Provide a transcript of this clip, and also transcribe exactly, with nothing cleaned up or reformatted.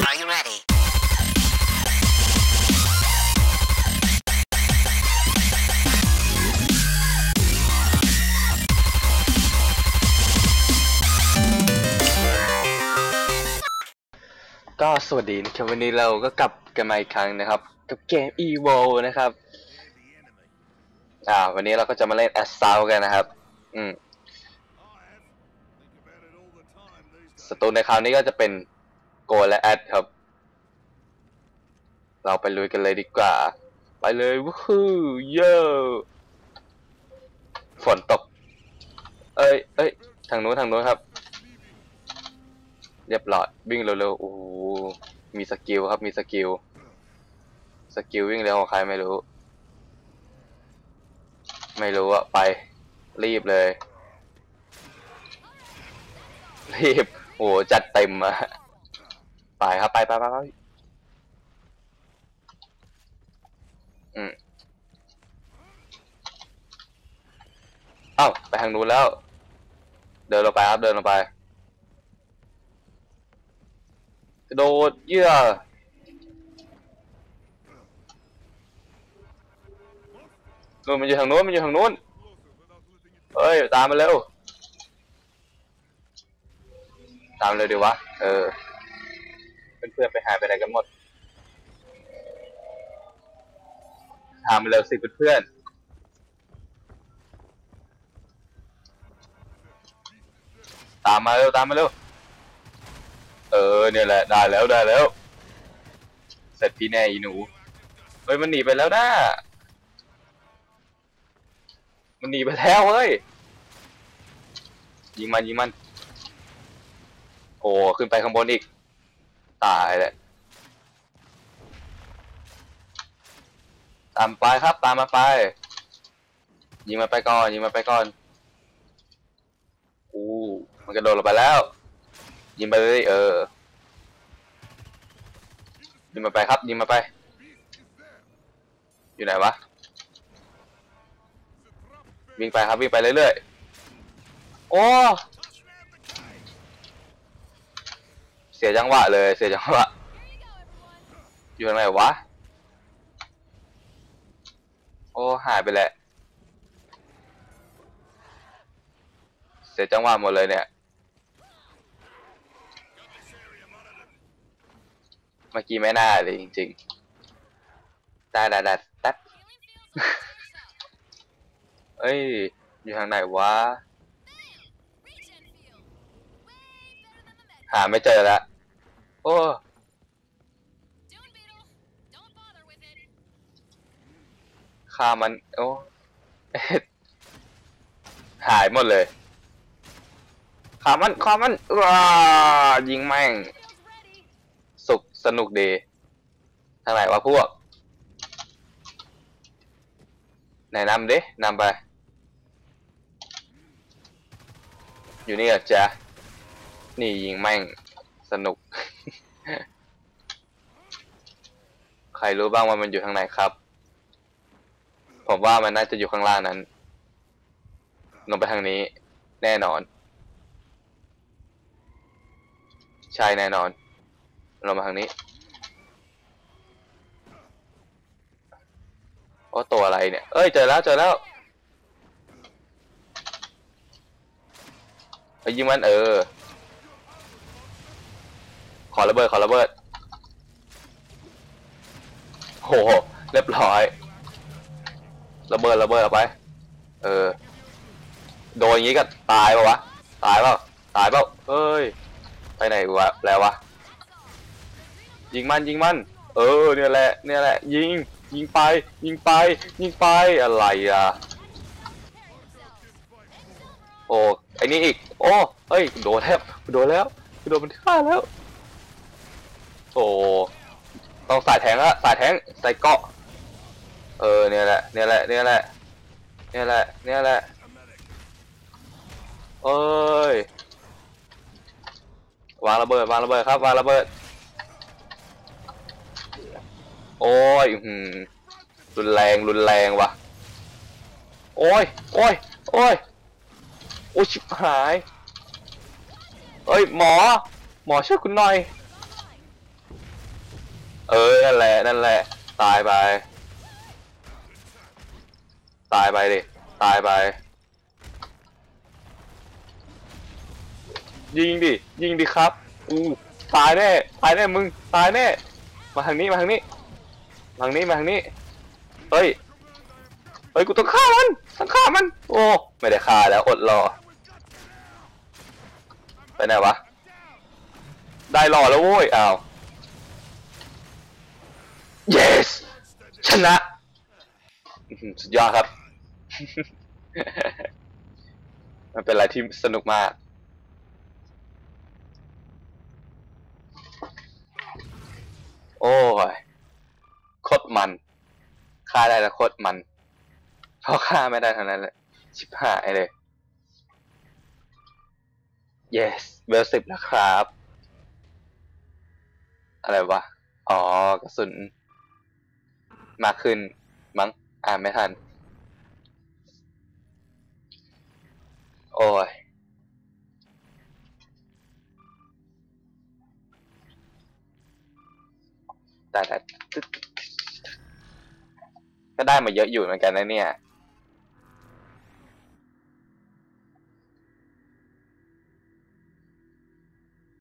Are you ready? ก็สวัสดีนะครับวันนี้เราก็กลับกันมาอีกครั้งนะครับกับเกม อี โว นะครับอ่าวันนี้เราก็จะมาเล่น Assault กันนะครับอืมศัตรูในคราวนี้ก็จะเป็นโกและแอดครับเราไปลุยกันเลยดีกว่าไปเลยวู้ฮู้เย่ฝนตกเอ้ยเอ้ยทางนู้นทางนู้นครับเรียบร้อยวิ่งเร็วๆโอ้โหมีสกิลครับมีสกิลสกิลวิ่งเร็วของใครไม่รู้ไม่รู้อะไปรีบเลยรีบโอ้จัดเต็มอะไปครับไปไปไปไปอืมเอ้าไปทางนู้นแล้วเดินลงไปครับเดินลงไปกระโดดเยื่อนู่นมันอยู่ทางนู้นมันอยู่ทางนู้นเฮ้ยตามมาเร็วตามเลยดีวะเออเพื่อนๆไปหายไปไหนกันหมดตามมาเร็วสิเพื่อนๆตามมาเร็วตามมาเร็วเออเนี่ยแหละได้แล้วได้แล้วเสร็จพี่แน่อีหนูเฮ้ยมันหนีไปแล้วนะมันหนีไปแล้วเฮ้ยยิงมันยิงมันโอ้ขึ้นไปข้างบนอีกตายเลยตามไปครับตามมาไปยิงมันไปก่อนยิงมันไปก่อนอู้มันกระโดดลงไปแล้วยิงไปเลยเออยิงมาไปครับยิงมาไปอยู่ไหนวะวิ่งไปครับวิ่งไปเรื่อยๆโอ้เสียจังหวะเลยเสียจังหวะอยู่ไหนวะโอ้หายไปแล้วเสียจังหวะหมดเลยเนี่ยเมื่อกี้ไม่น่าเลยจริงๆได้ได้ได้แป๊บเอ้ยอยู่ทางไหนวะหาไม่เจอแล้วโอ้ฆ่ามันโอ้หายหมดเลยฆ่ามันฆ่ามันว้ายิงแม่งสุกสนุกดีทางไหนวะพวกไหนนำดินำไปอยู่นี่เหรอจ๊ะนี่ยิงแม่งสนุก ใครรู้บ้างว่ามันอยู่ทางไหนครับผมว่ามันน่าจะอยู่ข้างล่างนั้นลงไปทางนี้แน่นอนใช่แน่นอนลงมาทางนี้โอ้ตัวอะไรเนี่ยเอ้ยเจอแล้วเจอแล้วไปยิงมันเออขอระเบิดขอระเบิดโหเรียบร้อยระเบิดระเบิดเอาไปเออโดนอย่างนี้ก็ตายป่าวะตายเปล่าตายเปล่าเอ้ยไปไหนวะแล้ววะยิงมันยิงมันเออเนี่ยแหละเนี่ยแหละยิงยิงไปยิงไปยิงไปอะไรอ่ะโอ้ไอ้นี่อีกโอ้เฮ้ยโดนแล้วโดนแล้วโดนมันฆ่าแล้วโอ้ต้องใส่แทงละใส่แทงใส่เกาะเออเนี่ยแหละเนี่ยแหละเนี่ยแหละเนี่ยแหละเนี่ยแหละเอ้ยวางระเบิดวางระเบิดครับวางระเบิดโอ้ยหืมรุนแรงรุนแรงว่ะโอ้ยโอ้ยโอ้ยโอ้ชิบหายเอ้ยหมอหมอช่วยคุณหน่อยเออนั่นแหละนั่นแหละตายไปตายไปดิตายไปยิงดิยิงดิครับอู้ตายแน่ตายแน่มึงตายแน่มาทางนี้มาทางนี้มาทางนี้มาทางนี้เฮ้ยเฮ้ยกูต้องฆ่ามันต้องฆ่ามันโอ้ไม่ได้ฆ่าแล้วอดรอไปไหนวะได้รอแล้วโว้ยอ้าว yes ชนะสุดยอดครับ มันเป็นอะไรที่สนุกมากโอ้ยโคตรมันฆ่าได้แล้วโคตรมันเพราะฆ่าไม่ได้เท่านั้นแหละชิบหายเลย yes เวลสิบแล้วครับอะไรวะอ๋อกระสุนมากขึ้นมั้งอ่านไม่ทันโอ้ยแต่แต่ก็ได้มาเยอะอยู่เหมือนกันนะเนี่ย